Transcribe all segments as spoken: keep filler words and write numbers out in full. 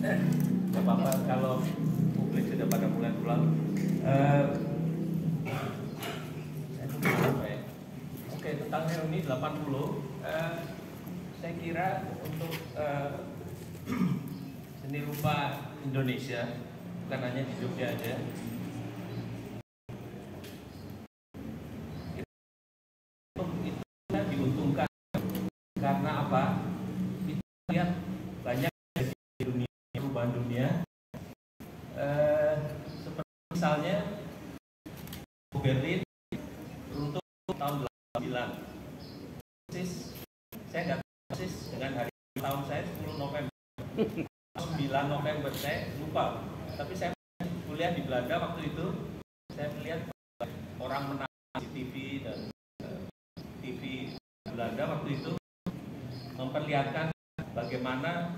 Nggak apa-apa kalau publik sudah pada mulai pulang. Uh, Oke, tentang reuni delapan puluh, uh, saya kira untuk uh, seni rupa Indonesia, bukan hanya di Jogja aja, itu diuntungkan. Karena apa? Kita lihat banyak di dunia, perubahan dunia, uh, seperti misalnya Berlin runtuh tahun delapan puluh sembilan. Persis, saya nggak tahu persis dengan hari tahun saya sepuluh November, sembilan November saya lupa. Tapi saya kuliah di Belanda waktu itu, saya melihat orang menang T V dan uh, T V Belanda waktu itu memperlihatkan bagaimana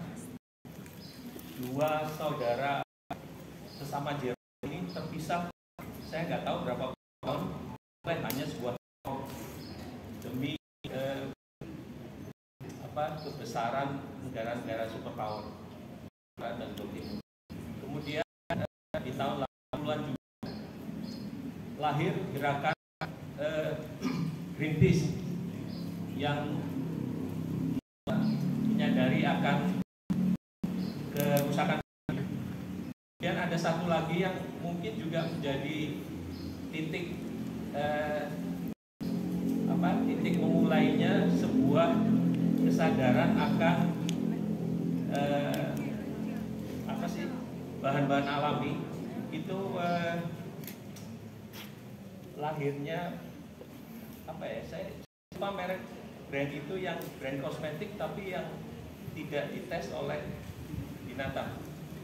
dua saudara sesama Jerman ini terpisah. Saya nggak tahu berapa tahun, hanya sebuah tahun demi eh, apa kebesaran negara-negara superpower dan Timur. Kemudian eh, di tahun delapan puluhan juga lahir gerakan eh, Greenpeace yang menyadari akan kerusakan. Kemudian ada satu lagi yang mungkin juga menjadi titik eh, apa titik memulainya sebuah kesadaran akan eh, apa sih bahan-bahan alami itu eh, lahirnya apa ya saya lupa merek brand itu yang brand kosmetik tapi yang tidak dites oleh binatang.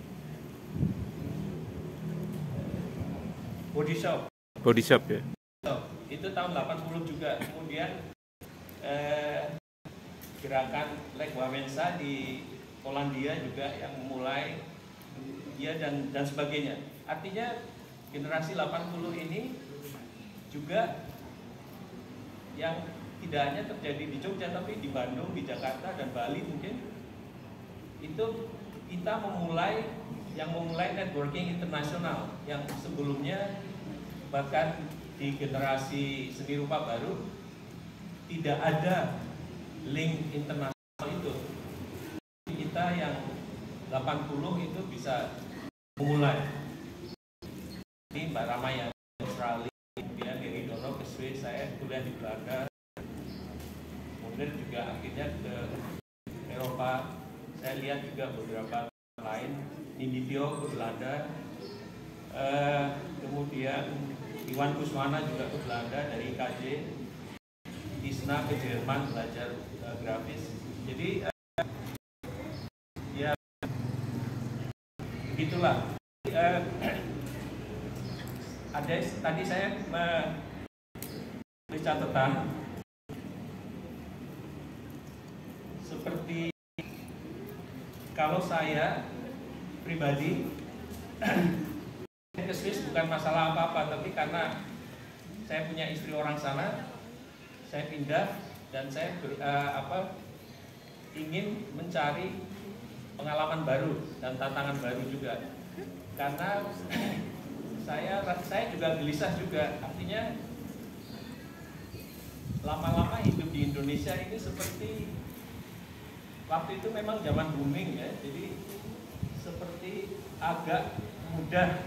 Body Shop. Body Shop ya. So, itu tahun delapan puluh juga. Kemudian eh, gerakan Lech Wałęsa di Polandia juga yang memulai ya dan dan sebagainya. Artinya generasi delapan puluh ini juga yang tidak hanya terjadi di Jogja tapi di Bandung, di Jakarta dan Bali mungkin itu kita memulai yang memulai networking internasional yang sebelumnya bahkan di generasi seni rupa baru tidak ada link internasional itu. Kita yang delapan puluh itu bisa memulai. Ini Mbak Ramaya Australia, kemudian Heri Dono ke Swiss, saya kuliah di Belanda, kemudian juga akhirnya ke Eropa. Saya lihat juga beberapa lain, Ninditio ke Belanda, eh, kemudian Iwan Kuswana juga ke Belanda dari K J, Tisna ke Jerman belajar uh, grafis. Jadi uh, ya begitulah. Uh, ada tadi saya menulis catatan seperti kalau saya pribadi ke Swiss bukan masalah apa-apa, tapi karena saya punya istri orang sana, saya pindah dan saya ber, uh, apa, ingin mencari pengalaman baru dan tantangan baru juga. Karena saya saya juga gelisah juga, artinya lama-lama hidup di Indonesia ini seperti waktu itu memang zaman booming ya, jadi seperti agak mudah.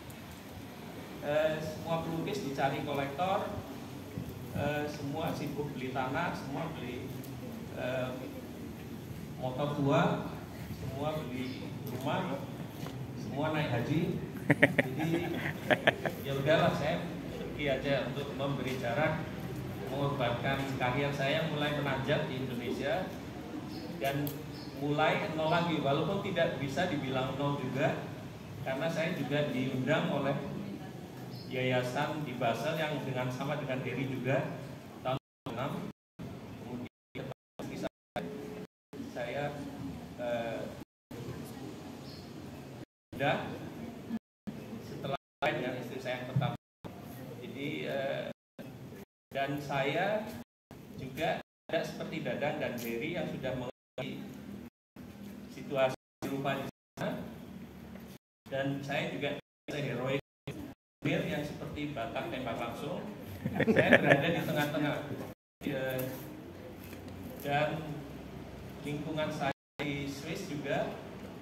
Eh, semua pelukis dicari kolektor, eh, semua sibuk beli tanah, semua beli eh, motor tua, semua beli rumah, semua naik haji. Jadi ya udahlah saya pergi aja untuk memberi jarak, mengorbankan karir saya mulai menanjak di Indonesia dan mulai nol lagi, walaupun tidak bisa dibilang nol juga karena saya juga diundang oleh yayasan di Basel yang dengan sama dengan Heri juga tahun dua ribu enam. Kemudian saya eh, pindah setelah dengan istri saya yang pertama. Jadi eh, dan saya juga tidak seperti Dadang dan Heri yang sudah mengalami situasi serupa di sana. dan saya juga heroik yang seperti batak tembak langsung. Saya berada di tengah-tengah dan lingkungan saya di Swiss juga,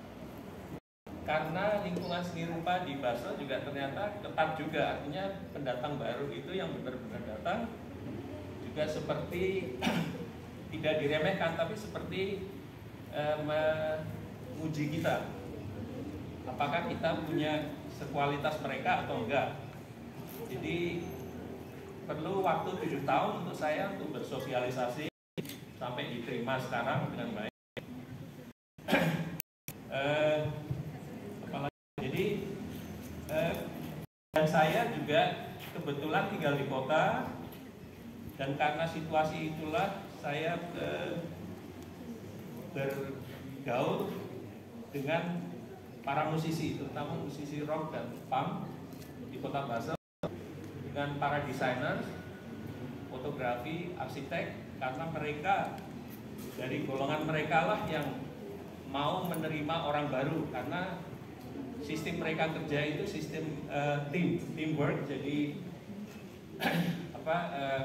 karena lingkungan seni rupa di Basel juga ternyata ketat juga, artinya pendatang baru itu yang benar-benar datang juga seperti tidak diremehkan, tapi seperti eh, menguji kita apakah kita punya sekualitas mereka atau enggak. Jadi perlu waktu tujuh tahun untuk saya untuk bersosialisasi sampai diterima sekarang dengan baik. eh, apalagi, jadi eh, dan saya juga kebetulan tinggal di kota, dan karena situasi itulah saya eh, bergaul dengan para musisi, terutama musisi rock dan punk di kota Basel, dengan para desainer, fotografi, arsitek, karena mereka dari golongan mereka lah yang mau menerima orang baru, karena sistem mereka kerja itu sistem uh, team, teamwork, jadi apa uh,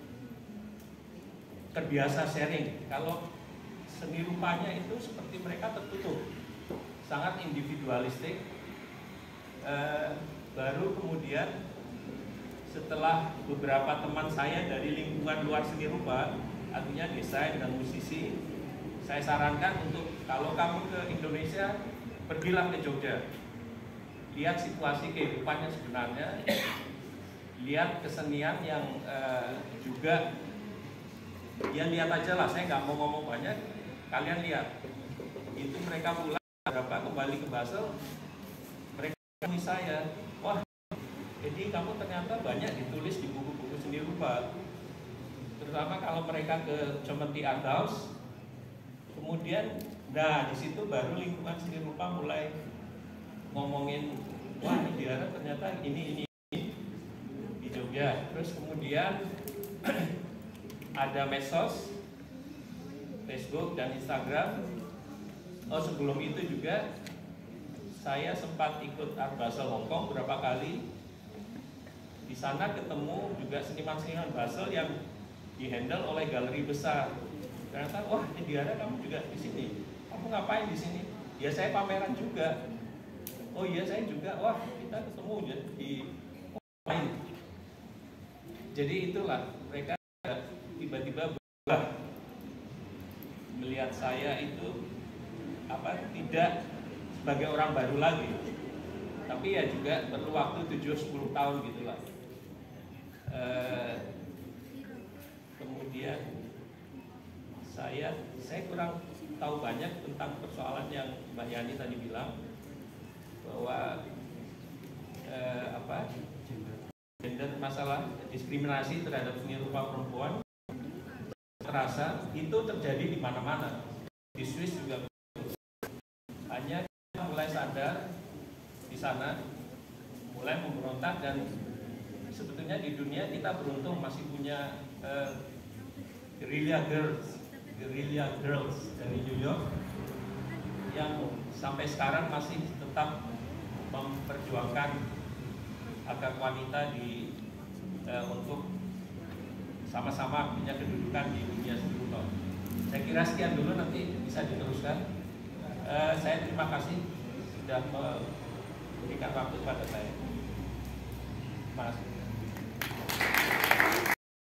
terbiasa sharing. Kalau seni rupanya itu seperti mereka tertutup, sangat individualistik. Uh, baru kemudian setelah beberapa teman saya dari lingkungan luar seni rupa, artinya desain dan musisi, saya sarankan untuk kalau kamu ke Indonesia, pergilah ke Jogja, lihat situasi kehidupannya sebenarnya, lihat kesenian yang uh, juga, ya lihat aja lah, saya nggak mau ngomong banyak, kalian lihat, itu mereka pulang berapa kembali ke Basel, mereka temui saya, wah, jadi kamu ternyata banyak ditulis di buku-buku seni rupa, terutama kalau mereka ke Chomety Art House. Kemudian, nah di situ baru lingkungan seni rupa mulai ngomongin, wah ini di Arab ternyata ini ini ini di Jogja. Terus kemudian ada medsos, Facebook dan Instagram. Oh sebelum itu juga saya sempat ikut Art Basel Hong Kong beberapa kali. Di sana ketemu juga seniman-seniman Basel yang dihandle oleh galeri besar. Ternyata, wah Indiana kamu juga di sini. Kamu ngapain di sini? Ya saya pameran juga. Oh iya saya juga. Wah kita ketemu di lain. Jadi itulah mereka tiba-tiba berubah melihat saya itu apa tidak sebagai orang baru lagi. Tapi ya juga perlu waktu tujuh sepuluh tahun gitulah. Uh, kemudian saya saya kurang tahu banyak tentang persoalan yang Mbak Yani tadi bilang bahwa uh, apa gender, masalah diskriminasi terhadap seni rupa perempuan terasa itu terjadi di mana-mana. Di Swiss juga hanya mulai sadar di sana, mulai memberontak, dan sebetulnya di dunia kita beruntung masih punya uh, guerrilla girls, guerrilla girls dari New York yang sampai sekarang masih tetap memperjuangkan agar wanita di uh, untuk sama-sama punya kedudukan di dunia seni rupa. Saya kira sekian dulu, nanti bisa diteruskan. Uh, saya terima kasih sudah memberikan waktu pada saya. Terima kasih.